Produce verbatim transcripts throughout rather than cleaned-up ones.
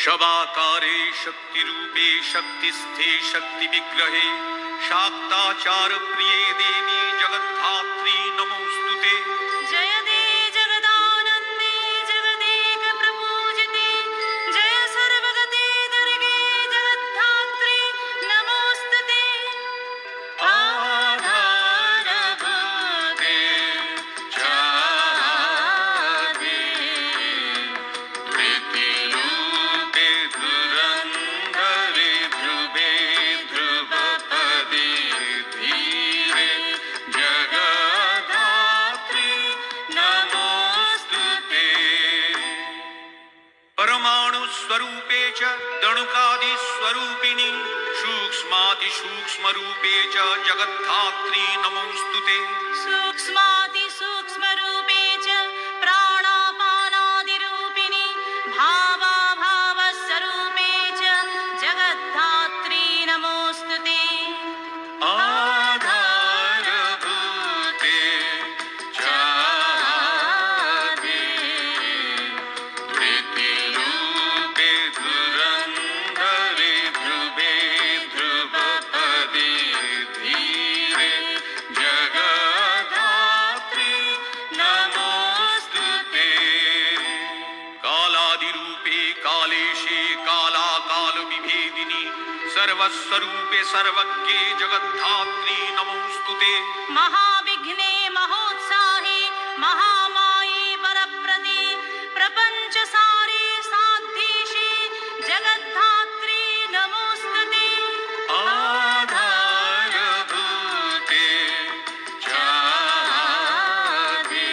शबाकारे शक्तिरूपे शक्तिस्थे शक्तिविग्रहे शाक्ताचार प्रिये देवी जगद्धात्री नमोस्तुते। जय दे जगदानंदे जगदेक प्रपूजिते जय सर्वगते दुर्गे जगद्धात्री नमोस्तुते। आधारभूते चादे प्रीतिरूपे धुरंधरे ध्रुवे ध्रुवपदे धीरे जगद्धात्री नमोस्तुते। परमाणु स्वरूपे च दणुकादि स्वरूपिणी सूक्ष्माति सूक्ष्म रूपे च जगद्धात्री नमोस्तुते। सूक्ष्माति सूक्ष्म रूपे च प्राणापानादि रूपिणी भावा भाव स्वरूपे च जगद्धात्री नमोस्तुते। आधारभूते चादे प्रीतिरूपे धुरंधरे ध्रुवे ध्रुवपदे धीरे जगद्धात्री नमोस्तुते। कालादिरूपे कालेशे कालाकाल विभेदिनी सर्वस्वरूपे सर्वज्ञे जगद्धात्री नमोस्तुते। महाविघ्ने महोत्साहे महामाये परप्रदे प्रपंचसारे साध्येशे जगद्धात्री नमोस्तुते। आधारभूते चादे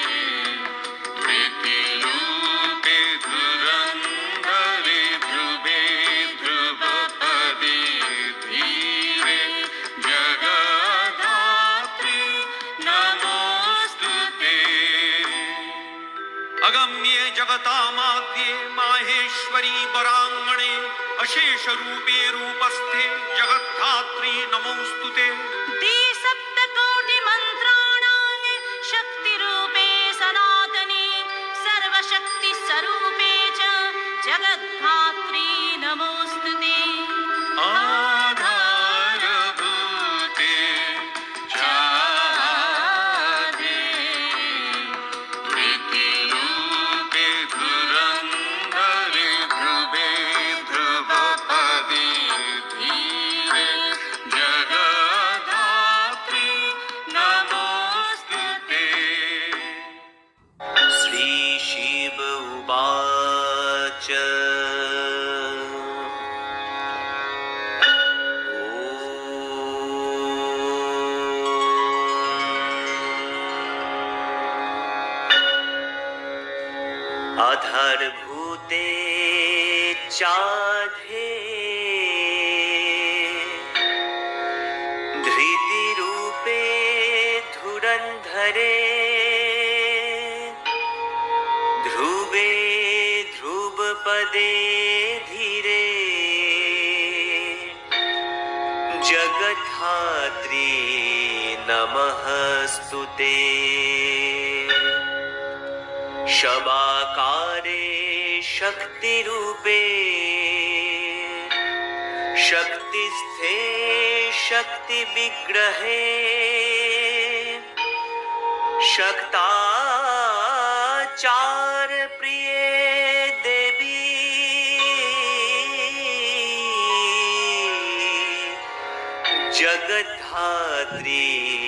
प्रीतिरूपे धुरंधरे ध्रुवे ध्रुवपदे धीरे जगद्धात्री नमोस्तुते। अगम्ये जगतामाद्ये माहेश्वरी वरांगणे अशेष रूपे रूपस्थे जगद्धात्री नमोस्तुते। द्विसप्तकोटि मंत्राणां शक्तिरूपे सनातने सर्वशक्ति स्वरूपे च जगद्धात्री नमोस्तुते। आधारभूते चादे प्रीतिरूपे धुरंधरे ध्रुवे ध्रुवपदे धीरे जगद्धात्री नमोस्तुते। श्री शिव उवाच अधर्भूते चाधे धृतिरूपे धुरंधरे ध्रुवे ध्रुवपदे धीरे जगद्धात्री नमस्तुते। शबाकारे शक्तिरूपे शक्तिस्थे शक्तिविग्रहे शक्ताचार प्रिये देवी जगद्धात्री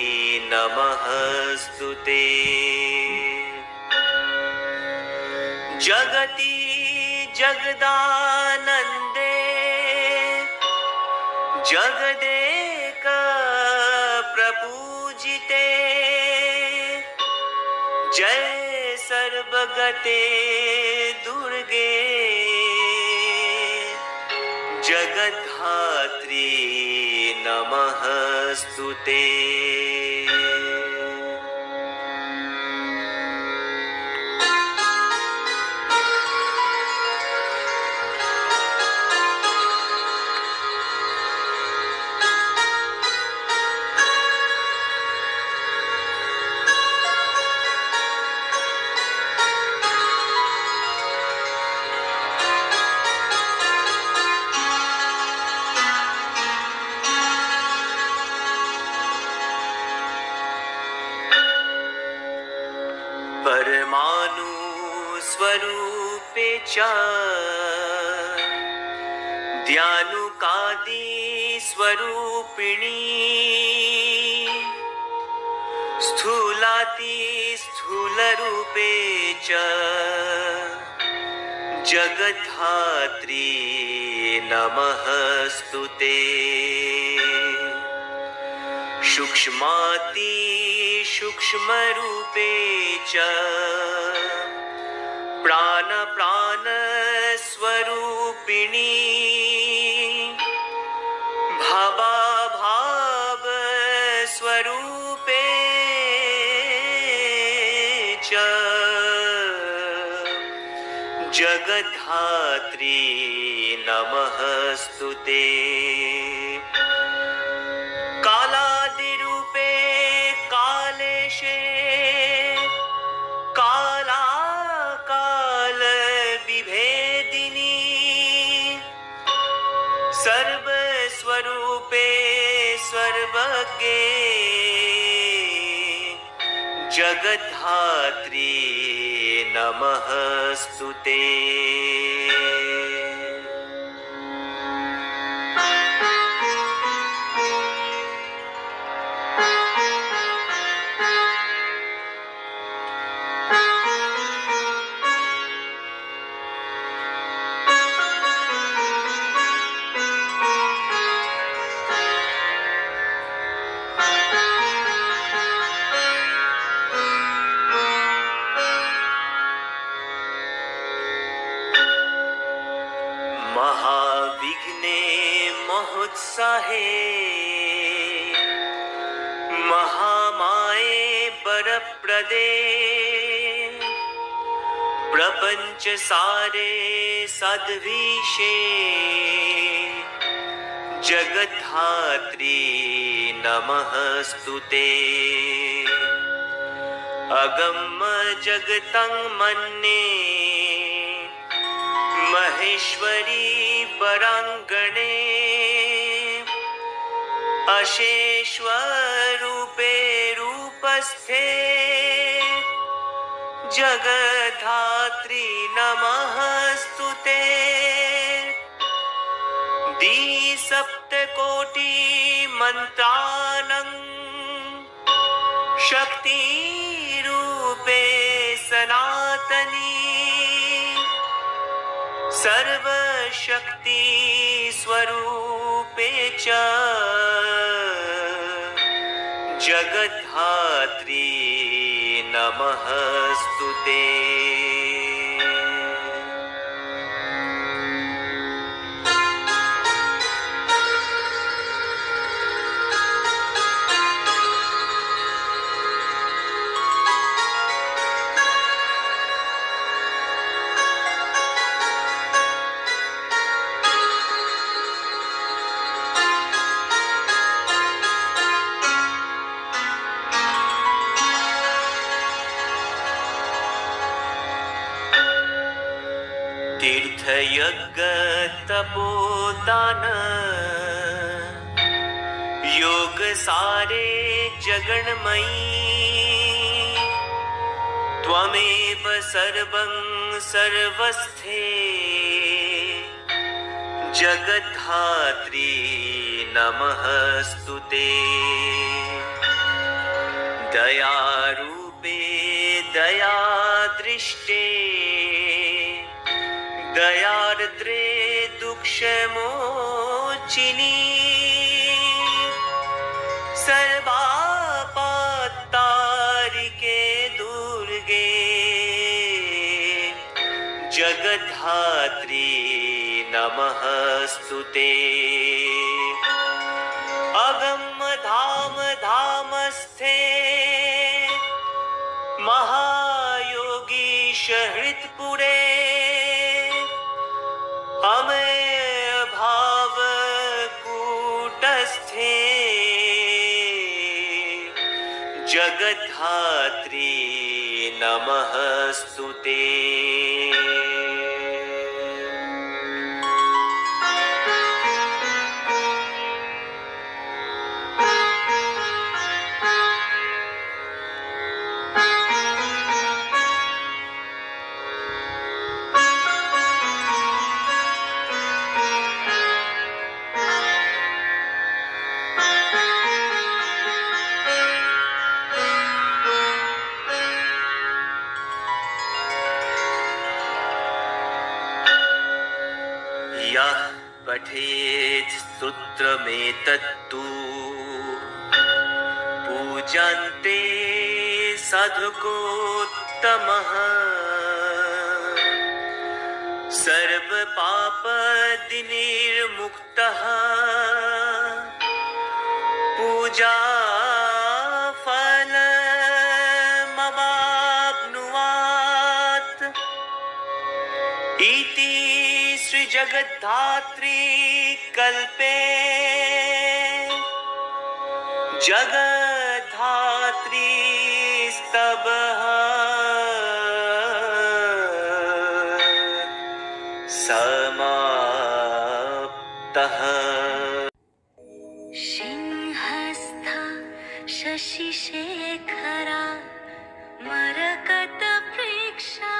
नमस्तुते। जगति जगदानंदे जगदेक प्रपूजिते जय सर्वगते दुर्गे जगद्धात्री नमस्तुते। स्वरूपे च ध्यानुकादि स्वरूपिणी स्थूलाति स्थूलरूपे च जगद्धात्री नमस्तुते सूक्ष्माति सूक्ष्मरूपे च प्राण प्राण स्वरूपिणी भावा भाव स्वरूपे च जगद्धात्री नमस्तुते कालादिरूपे कालेशे काला काल विभेदिनी सर्वस्वरूपे सर्वज्ञे जगद्धात्री नमस्तुते महाविघ्ने महोत्साहे महामाये वरप्रदे प्रपंच सारे सद्विषे जगद्धात्री नमस्तुते अगम जगतं मन्ये महेश्वरी परांगणे अशेश्वरूपे रूपस्थे जगद्धात्री नमस्तुते द्विसप्तकोटि मंत्राणं शक्ति रूपे सनातनी सर्वशक्ति स्वरूपे च जगद्धात्री नमस्तुते तीर्थयज्ञ तपोदान योग सारे जगन्मयी त्वमेव सर्वं सर्वस्थे जगद्धात्री नमस्तुते दयारूपे दयादृष्टे दयार्द्रे दुःखमोचिनी सर्वापत्तारिके दुर्गे जगद्धात्री नमस्तुते अगम धाम धामस्थे महायोगीश हृत्पुरे अमेय भाव कूटस्थे जगद्धात्री नमस्तुते यः पठेत् सूत्रमेतत्तु पूजन्ते साधुकोत्तमः सर्वपापविनिर्मुक्तः पूजा फलमवाप्नुयात् इति श्री जगद्धात्री कल्पे जगद्धात्री स्तवः समाप्तः। सिंहस्थ शशिशेखरा मरकतप्रेक्षा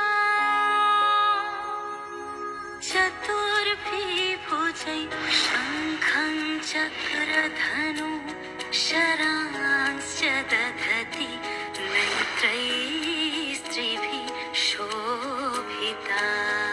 चतुर्भिर्भुजैः शङ्खं चक्रधनु शरांश्च दधति नेत्रैः स्त्रिभिः शोभिता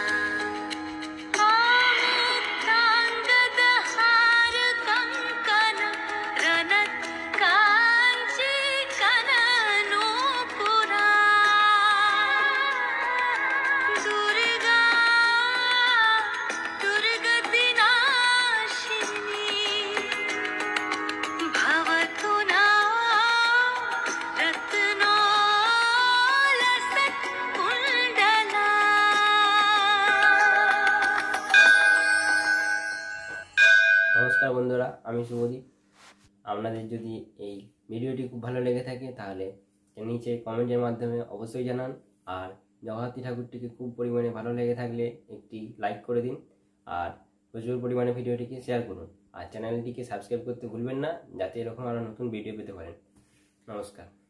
নমস্কার বন্ধুরা, আমি শুভদীপ। আপনাদের যদি এই ভিডিওটি খুব ভালো লেগে থাকে তাহলে নিচে কমেন্টের মাধ্যমে অবশ্যই জানান। আর জগদ্ধাত্রী ঠাকুরটিকে খুব পরিমাণে ভালো লেগে থাকলে একটি লাইক করে দিন আর প্রচুর পরিমাণে ভিডিওটিকে শেয়ার করুন। আর চ্যানেলটিকে সাবস্ক্রাইব করতে ভুলবেন না, যাতে এরকম আরও নতুন ভিডিও পেতে পারেন। নমস্কার।